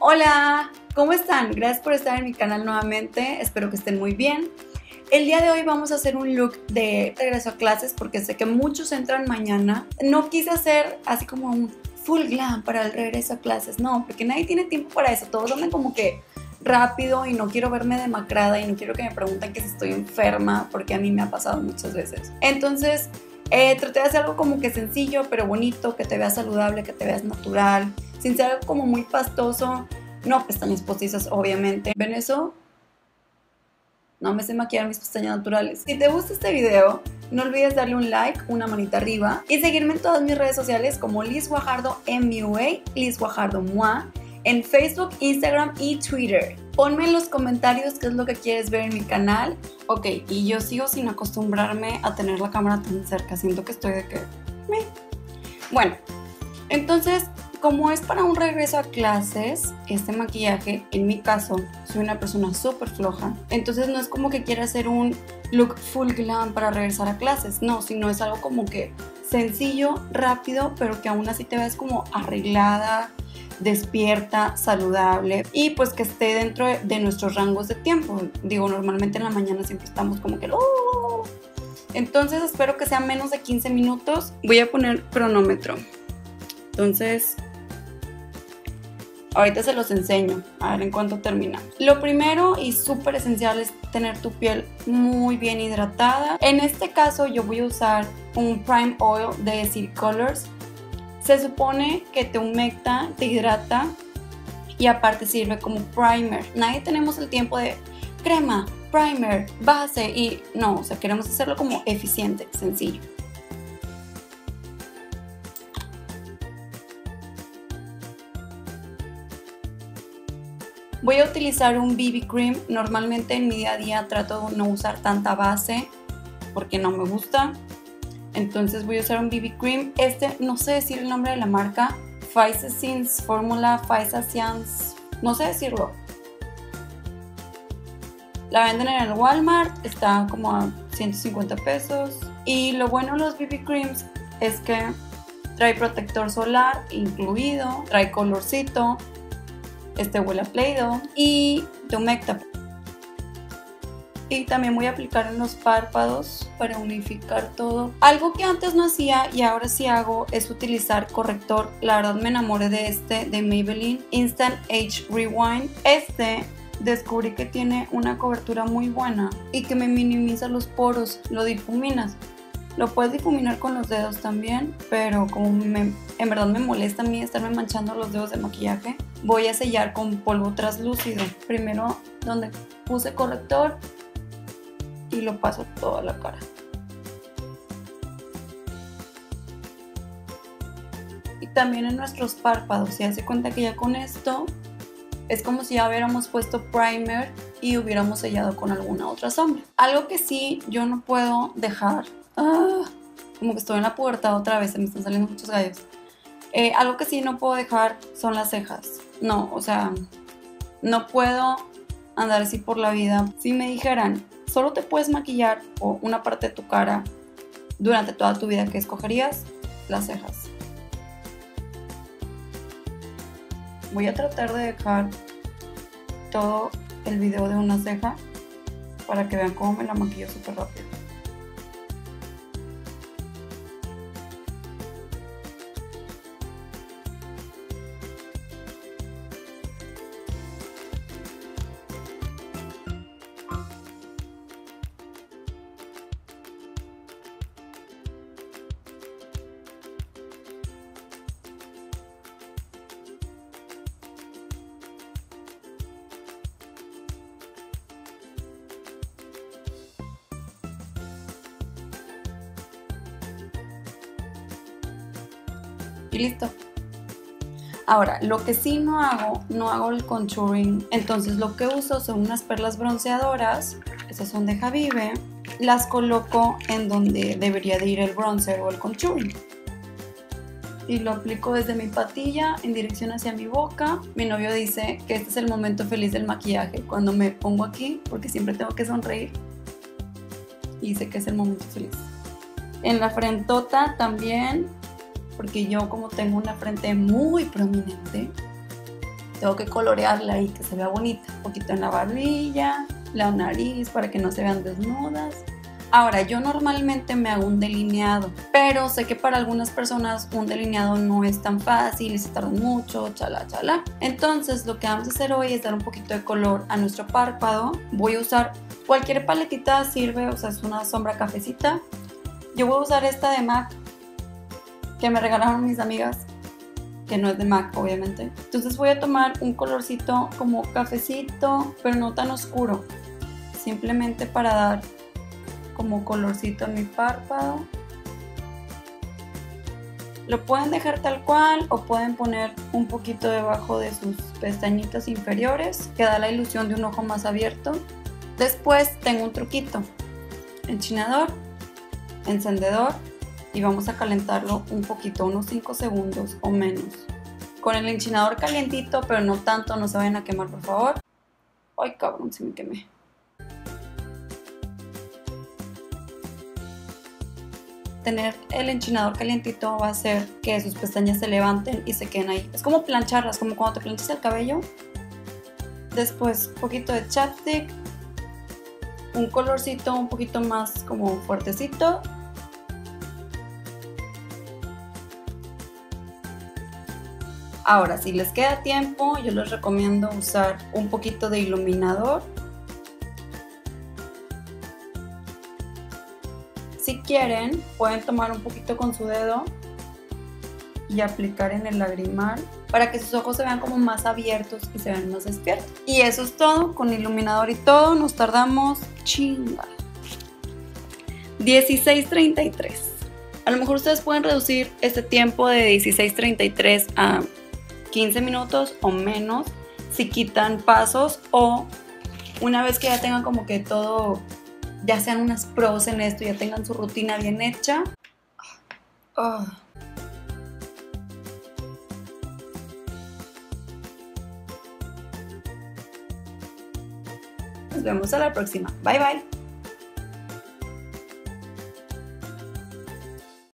Hola, ¿cómo están? Gracias por estar en mi canal nuevamente, espero que estén muy bien. El día de hoy vamos a hacer un look de regreso a clases porque sé que muchos entran mañana. No quise hacer así como un full glam para el regreso a clases, no, porque nadie tiene tiempo para eso, todos andan como que rápido y no quiero verme demacrada y no quiero que me pregunten que si estoy enferma porque a mí me ha pasado muchas veces. Entonces traté de hacer algo como que sencillo pero bonito, que te veas saludable, que te veas natural, sin ser algo como muy pastoso. No pestañas postizas, obviamente. ¿Ven eso? No me sé maquillar mis pestañas naturales. Si te gusta este video, no olvides darle un like, una manita arriba y seguirme en todas mis redes sociales como Liz Guajardo MUA, Liz Guajardo MUA, en Facebook, Instagram y Twitter. Ponme en los comentarios qué es lo que quieres ver en mi canal. Ok, y yo sigo sin acostumbrarme a tener la cámara tan cerca. Siento que estoy de que... Bueno, entonces, como es para un regreso a clases, este maquillaje, en mi caso, soy una persona súper floja, entonces no es como que quiera hacer un look full glam para regresar a clases, no, sino es algo como que sencillo, rápido, pero que aún así te ves como arreglada, despierta, saludable y pues que esté dentro de nuestros rangos de tiempo. Digo, normalmente en la mañana siempre estamos como que... Entonces espero que sea menos de 15 minutos. Voy a poner cronómetro. Entonces, ahorita se los enseño, a ver en cuánto termina. Lo primero y súper esencial es tener tu piel muy bien hidratada. En este caso yo voy a usar un Prime Oil de City Colors. Se supone que te humecta, te hidrata y aparte sirve como primer. Nadie tenemos el tiempo de crema, primer, base y no, o sea, queremos hacerlo como eficiente, sencillo. Voy a utilizar un BB Cream. Normalmente en mi día a día trato de no usar tanta base porque no me gusta. Entonces voy a usar un BB Cream. Este, no sé decir el nombre de la marca. Physacience Formula, Physacience, no sé decirlo. La venden en el Walmart, está como a 150 pesos. Y lo bueno de los BB Creams es que trae protector solar incluido, trae colorcito. Este huele a Play-Doh y te humecta. Y también voy a aplicar en los párpados para unificar todo. Algo que antes no hacía y ahora sí hago es utilizar corrector. La verdad me enamoré de este de Maybelline Instant Age Rewind. Este descubrí que tiene una cobertura muy buena y que me minimiza los poros, lo difuminas. Lo puedes difuminar con los dedos también, pero como en verdad me molesta a mí estarme manchando los dedos de maquillaje, voy a sellar con polvo translúcido. Primero donde puse corrector y lo paso toda la cara. Y también en nuestros párpados, se hace cuenta que ya con esto es como si ya hubiéramos puesto primer y hubiéramos sellado con alguna otra sombra. Algo que sí yo no puedo dejar... como que estoy en la pubertad otra vez, se me están saliendo muchos gallos. Algo que sí no puedo dejar son las cejas. No, o sea, no puedo andar así por la vida. Si me dijeran, solo te puedes maquillar o una parte de tu cara durante toda tu vida, ¿qué escogerías? Las cejas. Voy a tratar de dejar todo el video de una ceja para que vean cómo me la maquillo súper rápido. Y listo. Ahora, lo que sí no hago el contouring. Entonces lo que uso son unas perlas bronceadoras. Estas son de Habibe. Las coloco en donde debería de ir el bronzer o el contouring. Y lo aplico desde mi patilla en dirección hacia mi boca. Mi novio dice que este es el momento feliz del maquillaje, cuando me pongo aquí, porque siempre tengo que sonreír. Y dice que es el momento feliz. En la frentota también, porque yo como tengo una frente muy prominente, tengo que colorearla y que se vea bonita. Un poquito en la barbilla, la nariz para que no se vean desnudas. Ahora, yo normalmente me hago un delineado, pero sé que para algunas personas un delineado no es tan fácil y se tarda mucho, chala. Entonces, lo que vamos a hacer hoy es dar un poquito de color a nuestro párpado. Voy a usar cualquier paletita, sirve, o sea, es una sombra cafecita. Yo voy a usar esta de MAC que me regalaron mis amigas, que no es de MAC, obviamente. Entonces voy a tomar un colorcito como cafecito, pero no tan oscuro, simplemente para dar como colorcito en mi párpado. Lo pueden dejar tal cual o pueden poner un poquito debajo de sus pestañitas inferiores, que da la ilusión de un ojo más abierto. Después tengo un truquito: enchinador, encendedor, y vamos a calentarlo un poquito, unos 5 segundos o menos. Con el enchinador calientito, pero no tanto, no se vayan a quemar, por favor. Ay, cabrón, se me quemé. Tener el enchinador calientito va a hacer que sus pestañas se levanten y se queden ahí. Es como plancharlas, como cuando te planchas el cabello. Después un poquito de chapstick, un colorcito un poquito más como fuertecito. Ahora, si les queda tiempo, yo les recomiendo usar un poquito de iluminador. Si quieren, pueden tomar un poquito con su dedo y aplicar en el lagrimal para que sus ojos se vean como más abiertos y se vean más despiertos. Y eso es todo, con iluminador y todo, nos tardamos 16:33. A lo mejor ustedes pueden reducir este tiempo de 16:33 a 15 minutos o menos si quitan pasos, o una vez que ya tengan como que todo, ya sean unas pros en esto, ya tengan su rutina bien hecha. Nos vemos a la próxima. Bye bye.